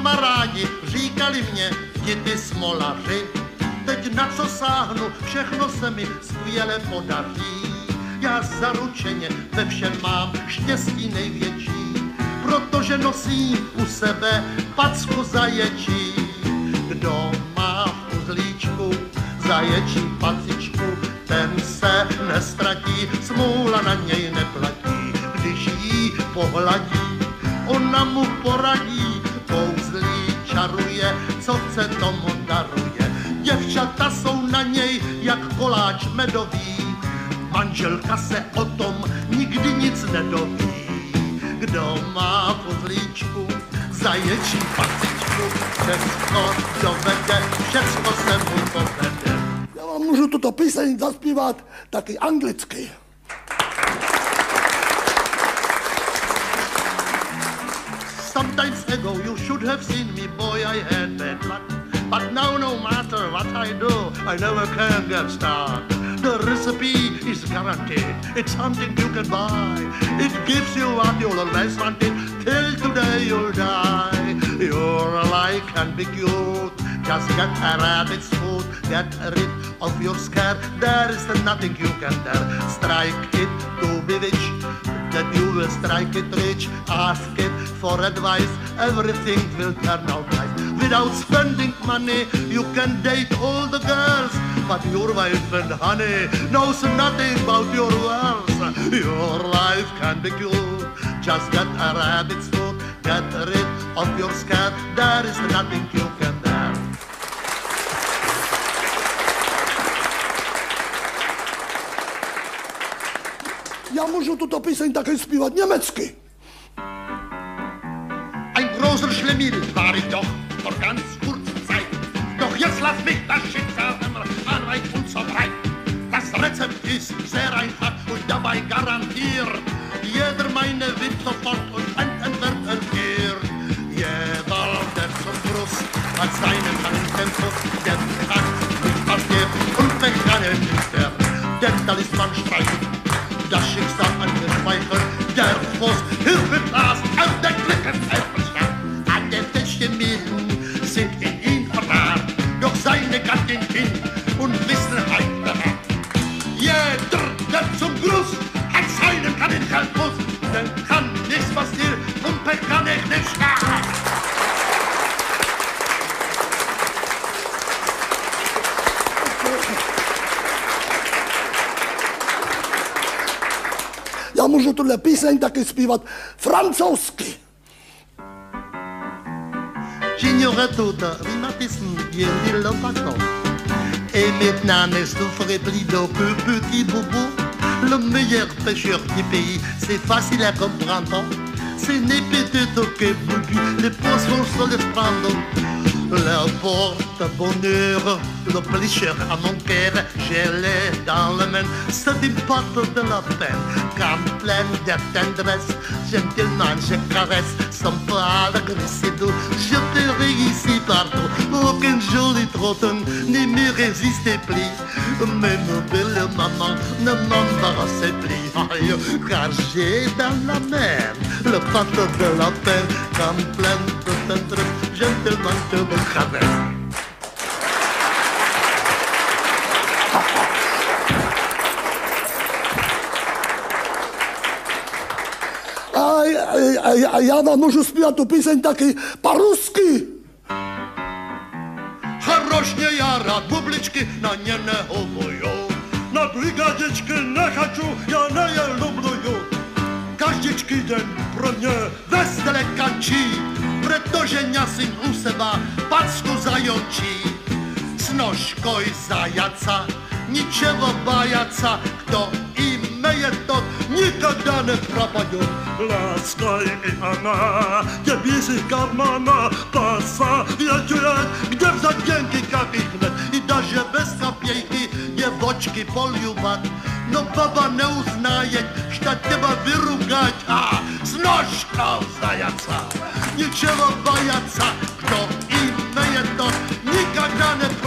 kamarádi říkali mě, ti ty smolaři, teď na co sáhnu, všechno se mi skvěle podaří. Já zaručeně ve všem mám štěstí největší, protože nosím u sebe packu zaječí. Kdo má v uzlíčku zaječí pacičku, ten se nestratí, smůla na něj neplatí. Když jí pohladí, ona mu poradí, kouzlí, čaruje, co chce tomu daruje. Děvčata jsou na něj jak koláč medový, manželka se o tom nikdy nic nedoví. Kdo má v uzlíčku zaječí pacičku, všecko dovede, všecko se mu povede. Já vám můžu tuto píseň zaspívat taky anglicky. Sometimes ago you should have seen me, boy, I had bad luck. But now no matter what I do, I never can get stuck. The recipe is guaranteed, it's something you can buy. It gives you what you'll always wanted, till today you'll die. Your life can be cute, just get a rabbit's food. Get rid of your scare, there is nothing you can dare. Strike it to be rich, that you will strike it rich. Ask it for advice, everything will turn out nice. Without spending money, you can date all the girls, but your wife and honey knows nothing about your world. Your life can be cute, just get a rabbit's foot. Get rid of your scare, there is nothing you can dare. Já můžu tuto píseň také zpívat německy. Ein großer Schlemiel war ich doch vor ganz kurzer Zeit. Doch jetzt lass mich das Schicksal anreichen und so breit. Das Rezept ist sehr einfach und dabei garantiert. Jeder meine wird sofort und enden wird entgehrt. Jeder, der zum Brust hat seinen Tempus, der kann nicht passiert und weg kann er nicht mehr. Der Talisman streicht, das Schicksal angespeichert, der Fuß Hilfeglas auf der Klickenfeldbestand. Alle Fischchen sind in ihn verwahrt, doch seine Gattin hin und Wissenheit bewahrt. Jeder, der zum Gruß hat seinen Kaninchen-Fuß, dann kann nichts passieren und Pech kann ich nicht schlagen. Já můžu tuhle píseň taky zpívat francouzsky. J'ignorais tout rhumatisme, bien dit le patron. Et maintenant ne souffrez plus d'aucun petit boubou. Le meilleur pêcheur du pays, c'est facile à comprendre. Ce n'est peut-être que Bubu, les poissons se les prendre. Le porte-bonheur, le plus cher à mon cœur, je l'ai dans le main, c'est une porte de la peine, comme pleine de tendresse, gentiment je caresse, sans pas agresser doux, je te réussis partout, aucun joli trottin ne me résiste plus, même belle maman ne m'embarrasse plus, aïe, car j'ai dans la main, le porte de la peine, comme pleine de tendresse, gentiment je me caresse. A já vám můžu zpívat tu píseň taky по-русски. Хорошně já rád bubličky na ně nehovuju. Na brigadičky nechču, já neje lubluju. Každičky den pro mě veselé kančí, protože ňasím u seba packu zajočí. S nožkoj zajaca, ničeho bajaca, kdo имеет тот, никогда не пропадет. Лаской и она, тебе из кармана посоветует, где взять деньги, как их нет, и даже без копейки девочки полюбят. Но баба не узнает, что тебя выругать, а с ножкой заяца. Ничего бояться, кто имеет тот, никогда не